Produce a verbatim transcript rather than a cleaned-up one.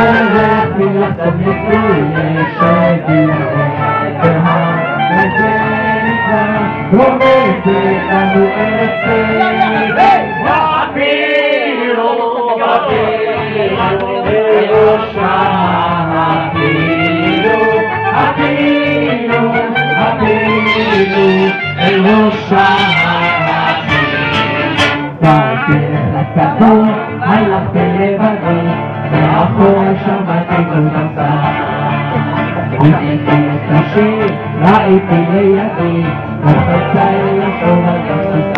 ולחזור לכולי שדיעות והמזריקה רומזת לנו ארצנו אפילו אפילו אפילו אפילו אפילו בדרך הצפון הלכתי לבדי ואחורה שמעתי כל מסע ראיתי את השיר, ראיתי לידי וחצה אל לשון על